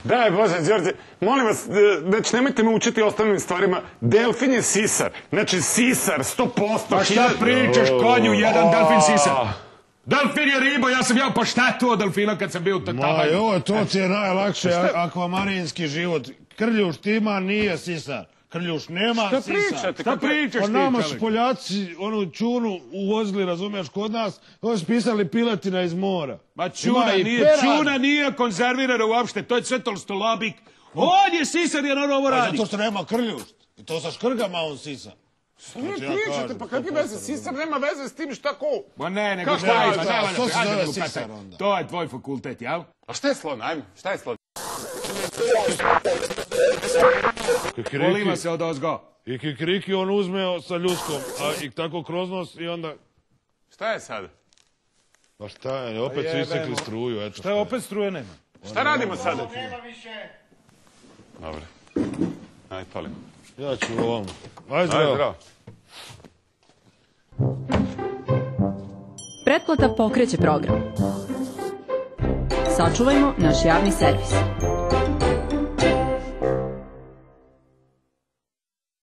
Daj Bože, Đorđe, molim vas, znači nemojte me učiti ostalim stvarima. Delfin je sisar, znači sisar, 100%. Pa šta pričaš konju, jedan delfin sisar? Delfin je riba, ja sam jao, pa šta to delfina kad sam bio u tatavanju? Ma jo, to ti je najlakše, akvamarijinski život. Krljuš tima nije sisar. Krljuš nema sisar. Šta pričaš Pa ti, nama su čovjek? Poljaci onu čunu uvozili, razumiješ, kod nas, oni su pisali piletina iz mora. Ma čuna nije konzervirana uopšte, to je sve tolstolobik. On je sisar jer on ovo radi. Zato što nema krljušt. I to sa škrgama on sisa. Šta mi pričate, pa kakve veze, sisar nema veze s tim šta ko? Ma ne, nego Kako šta je, ima, šta, što se zove sisar onda? To je tvoj fakultet, jel? A šta je slon, ajme, šta je slon? Poliva se od ozgo. I kikiriki on uzme sa ljuskom, a i tako kroz nos i onda... Šta je sad? Pa šta je, opet su isekli struju, eto. Šta je, opet struje nema? Šta radimo sada? Nema više. Dobro. Ajde, palimo. Ja ću ovom. Ajde, zdravo. Pretplata pokreće program. Sačuvajmo naš javni servis.